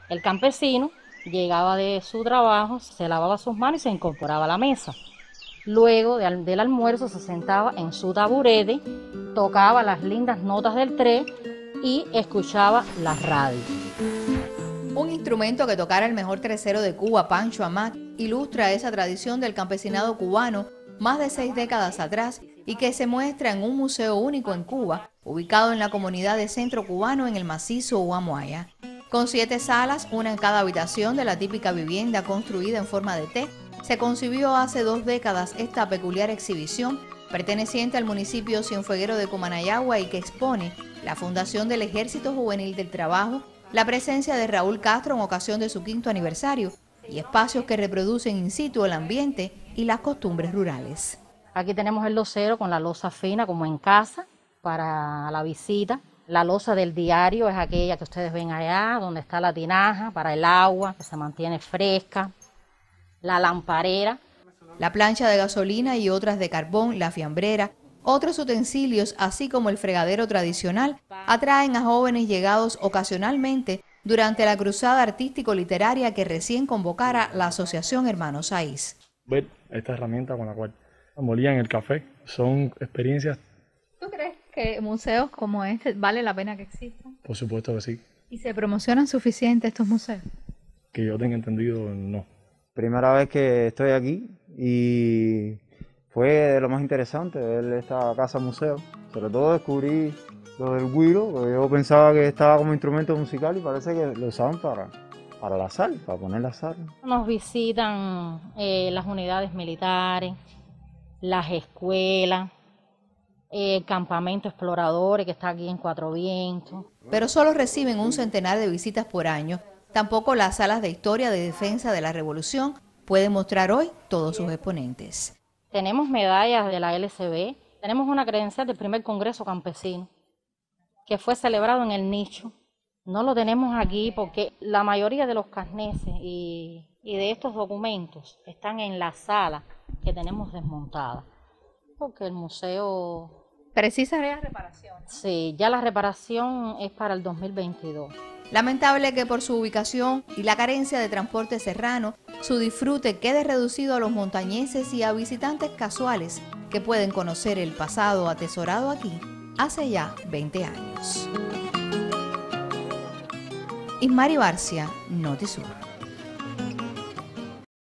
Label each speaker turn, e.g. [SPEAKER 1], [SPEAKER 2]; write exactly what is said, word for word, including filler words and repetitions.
[SPEAKER 1] El campesino llegaba de su trabajo, se lavaba sus manos y se incorporaba a la mesa. Luego de, del almuerzo se sentaba en su taburete, tocaba las lindas notas del tres y escuchaba la radio.
[SPEAKER 2] Un instrumento que tocara el mejor tresero de Cuba, Pancho Amat, ilustra esa tradición del campesinado cubano más de seis décadas atrás y que se muestra en un museo único en Cuba, ubicado en la comunidad de Centro Cubano en el macizo Huamuaya. Con siete salas, una en cada habitación de la típica vivienda construida en forma de T, se concibió hace dos décadas esta peculiar exhibición perteneciente al municipio cienfueguero de Comanayagua y que expone la fundación del Ejército Juvenil del Trabajo, la presencia de Raúl Castro en ocasión de su quinto aniversario y espacios que reproducen in situ el ambiente y las costumbres rurales.
[SPEAKER 1] Aquí tenemos el losero con la loza fina como en casa para la visita. La loza del diario es aquella que ustedes ven allá, donde está la tinaja para el agua, que se mantiene fresca. La lamparera.
[SPEAKER 2] La plancha de gasolina y otras de carbón, la fiambrera, otros utensilios, así como el fregadero tradicional, atraen a jóvenes llegados ocasionalmente durante la cruzada artístico-literaria que recién convocara la Asociación Hermanos Saiz.
[SPEAKER 3] Ver esta herramienta con la cual molían el café son experiencias.
[SPEAKER 4] ¿Tú crees que museos como este vale la pena que existan?
[SPEAKER 3] Por supuesto que sí.
[SPEAKER 4] ¿Y se promocionan suficiente estos museos?
[SPEAKER 3] Que yo tenga entendido, no.
[SPEAKER 5] Primera vez que estoy aquí y fue de lo más interesante ver esta casa museo. Sobre todo descubrí lo del güiro, porque yo pensaba que estaba como instrumento musical y parece que lo usaban para, para la sal, para poner la sal.
[SPEAKER 1] Nos visitan eh, las unidades militares, las escuelas, eh, el campamento exploradores que está aquí en Cuatro Vientos.
[SPEAKER 2] Pero solo reciben un centenar de visitas por año. Tampoco las salas de historia de defensa de la revolución pueden mostrar hoy todos sus exponentes.
[SPEAKER 1] Tenemos medallas de la L C B, tenemos una credencial del primer Congreso Campesino, que fue celebrado en el nicho. No lo tenemos aquí porque la mayoría de los carneses y, y de estos documentos están en la sala que tenemos desmontada, porque el museo...
[SPEAKER 4] ¿Precisaría reparación?
[SPEAKER 1] Sí, ya la reparación es para el dos mil veintidós.
[SPEAKER 2] Lamentable que por su ubicación y la carencia de transporte serrano, su disfrute quede reducido a los montañeses y a visitantes casuales que pueden conocer el pasado atesorado aquí hace ya veinte años. Ismari Barcia, Notisur.